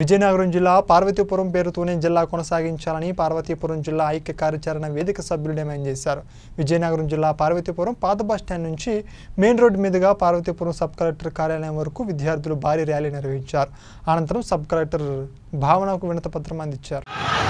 విజయనగరం జిల్లా పార్వతీపురం పేరుతోనే జిల్లా కొనసాగించాలని పార్వతీపురం జిల్లా ఐక్య కార్యాచరణ వేదిక సభ్యులు డిమాండ్ చేశారు. విజయనగరం జిల్లా పార్వతీపురం పాత బస్టాండ్ నుంచి మెయిన్ రోడ్డు మీదుగా పార్వతీపురం సబ్ కలెక్టర్ కార్యాలయం వరకు విద్యార్థులు భారీ ర్యాలీ నిర్వహించారు. అనంతరం సబ్ కలెక్టర్ భావనకు వినతిపత్రం అందించారు.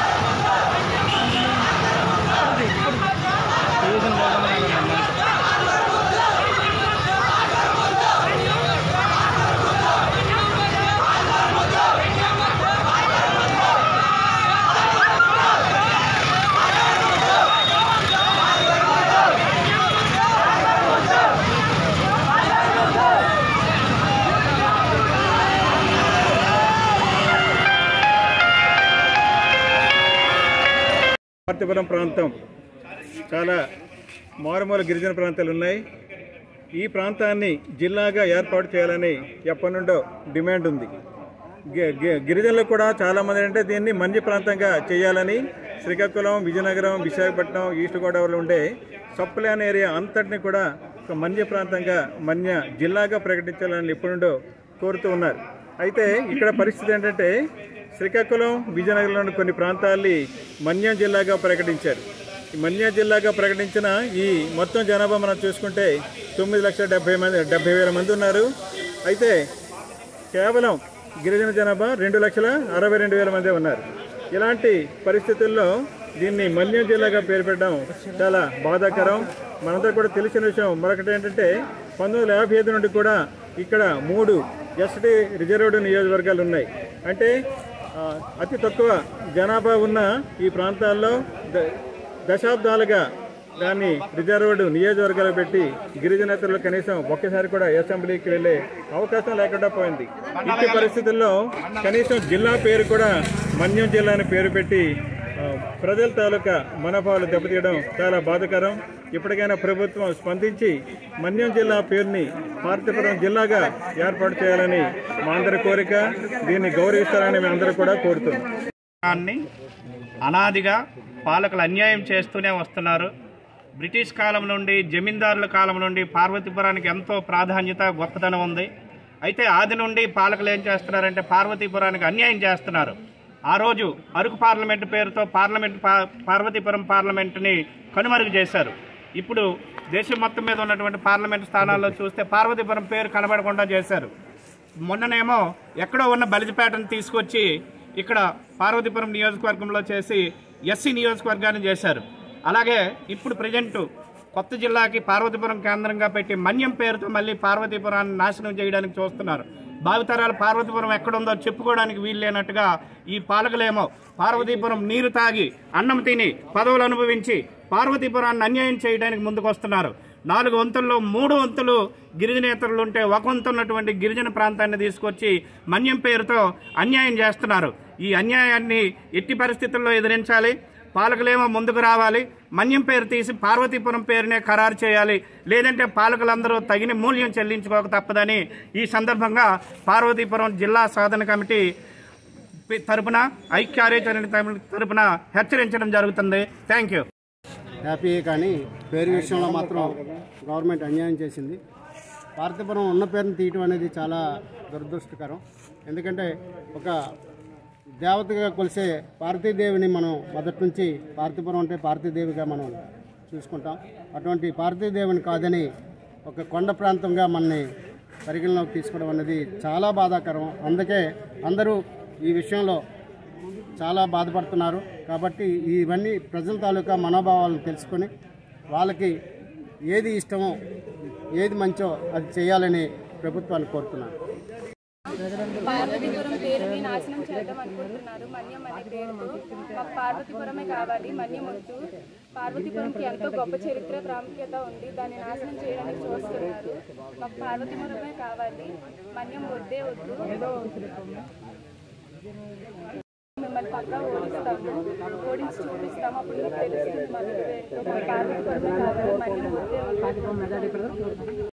పార్వతీపురం ప్రాంతం చాలా మారుమూల గిరిజన ప్రాంతాలు ఉన్నాయి. ఈ ప్రాంతాన్ని జిల్లాగా ఏర్పాటు చేయాలని ఎప్పటి నుండో డిమాండ్ ఉంది. గిరిజనులు కూడా చాలామంది అంటే దీన్ని మన్య ప్రాంతంగా చేయాలని శ్రీకాకుళం, విజయనగరం, విశాఖపట్నం, ఈస్ట్ గోదావరిలో ఉండే సబ్ ప్లాన్ ఏరియా అంతటిని కూడా ఒక మన్య ప్రాంతంగా జిల్లాగా ప్రకటించాలని ఎప్పటి నుండో కోరుతూ ఉన్నారు. అయితే ఇక్కడ పరిస్థితి ఏంటంటే శ్రీకాకుళం, విజయనగరంలోని కొన్ని ప్రాంతాల్ని మన్యం జిల్లాగా ప్రకటించారు. ఈ మన్యం జిల్లాగా ప్రకటించిన ఈ మొత్తం జనాభా మనం చూసుకుంటే 9,70,000 మంది ఉన్నారు. అయితే కేవలం గిరిజన జనాభా 2,62,000 మంది ఉన్నారు. ఇలాంటి పరిస్థితుల్లో దీన్ని మన్యం జిల్లాగా పేరు పెట్టడం చాలా బాధాకరం. మనందరూ కూడా తెలిసిన విషయం. మరొకటి ఏంటంటే 1955 నుండి కూడా ఇక్కడ 3 ఎస్టీ రిజర్వ్డ్ నియోజకవర్గాలు ఉన్నాయి. అంటే అతి తక్కువ జనాభా ఉన్న ఈ ప్రాంతాల్లో దశాబ్దాలుగా దాన్ని రిజర్వ్డ్ నియోజకవర్గాలు పెట్టి గిరిజనేతలు కనీసం ఒక్కసారి కూడా అసెంబ్లీకి వెళ్ళే అవకాశం లేకుండా పోయింది. ఇట్టి పరిస్థితుల్లో కనీసం జిల్లా పేరు కూడా మన్యం జిల్లా అని పేరు పెట్టి ప్రజల తాలూకా మనోభావాలు దెబ్బతీయడం చాలా బాధాకరం. ఇప్పటికైనా ప్రభుత్వం స్పందించి మన్యం జిల్లా పేరుని పార్వతీపురం జిల్లాగా ఏర్పాటు చేయాలని మా అందరి కోరిక. దీన్ని గౌరవిస్తారని మేము అందరూ కూడా కోరుతున్నాం. అనాదిగా పాలకులు అన్యాయం చేస్తూనే వస్తున్నారు. బ్రిటిష్ కాలం నుండి, జమీందారుల కాలం నుండి పార్వతీపురానికి ఎంతో ప్రాధాన్యత, గొప్పతనం ఉంది. అయితే ఆది నుండి పాలకులు ఏం చేస్తున్నారంటే పార్వతీపురానికి అన్యాయం చేస్తున్నారు. ఆ రోజు అరకు పార్లమెంటు పేరుతో పార్వతీపురం పార్లమెంటుని కనుమరుగు చేశారు. ఇప్పుడు దేశం మొత్తం మీద ఉన్నటువంటి పార్లమెంటు స్థానాల్లో చూస్తే పార్వతీపురం పేరు కనబడకుండా చేశారు. మొన్ననేమో ఎక్కడో ఉన్న బలిజిపేటను తీసుకొచ్చి ఇక్కడ పార్వతీపురం నియోజకవర్గంలో చేసి ఎస్సీ నియోజకవర్గాన్ని చేశారు. అలాగే ఇప్పుడు ప్రజెంట్ కొత్త జిల్లాకి పార్వతీపురం కేంద్రంగా పెట్టి మన్యం పేరుతో మళ్ళీ పార్వతీపురాన్ని నాశనం చేయడానికి చూస్తున్నారు. భావితరాలు పార్వతీపురం ఎక్కడుందో చెప్పుకోవడానికి వీలు లేనట్టుగా ఈ పాలకులేమో పార్వతీపురం నీరు తాగి, అన్నం తిని, పదవులు అనుభవించి పార్వతీపురాన్ని అన్యాయం చేయడానికి ముందుకు వస్తున్నారు. 4 వంతుల్లో 3 వంతులు గిరిజనేతరులు ఉంటే 1 వంతు ఉన్నటువంటి గిరిజన ప్రాంతాన్ని తీసుకొచ్చి మన్యం పేరుతో అన్యాయం చేస్తున్నారు. ఈ అన్యాయాన్ని ఎట్టి పరిస్థితుల్లో ఎదిరించాలి. పాలకులేమో ముందుకు రావాలి. మన్యం పేరు తీసి పార్వతీపురం పేరునే ఖరారు చేయాలి. లేదంటే పాలకులందరూ తగిన మూల్యం చెల్లించుకోక తప్పదని ఈ సందర్భంగా పార్వతీపురం జిల్లా సాధన కమిటీ తరపున, ఐక్య కార్యాచరణ తరపున హెచ్చరించడం జరుగుతుంది. Thank you. హ్యాపీ కానీ పేరు విషయంలో మాత్రం గవర్నమెంట్ అన్యాయం చేసింది. పార్వతీపురం ఉన్న పేరుని తీయటం అనేది చాలా దురదృష్టకరం. ఎందుకంటే ఒక దేవతగా కొలిసే పార్వతీదేవిని మనం మొదటి నుంచి పార్వతీపురం అంటే పార్వతీదేవిగా మనం చూసుకుంటాం. అటువంటి పార్వతీదేవిని కాదని ఒక కొండ ప్రాంతంగా మనని పరిగణలోకి తీసుకోవడం అనేది చాలా బాధాకరం. అందుకే అందరూ ఈ విషయంలో చాలా బాధపడుతున్నారు. కాబట్టి ఇవన్నీ ప్రజల తాలూకా మనోభావాలను తెలుసుకొని వాళ్ళకి ఏది ఇష్టమో, ఏది మంచో అది చేయాలని ప్రభుత్వాన్ని కోరుతున్నాను. పార్వతీపురం పేరుని నాశనం చేయడం అనుకుంటున్నారు. మన్యం అనే పేరుతో మాకు పార్వతీపురమే కావాలి, మన్యం వద్దు. పార్వతీపురంకి ఎంతో గొప్ప చరిత్ర, ప్రాముఖ్యత ఉంది. దాన్ని నాశనం చేయడానికి చూస్తున్నారు. మాకు పార్వతీపురమే కావాలి, మన్యం వద్దే వద్దు. మిమ్మల్ని పక్కా ఓడించి చూపిస్తాము. అప్పుడు మీకు తెలుస్తుంది. మాకు పార్వతీపురమే కావాలి, మన్యం వద్దే వద్దు.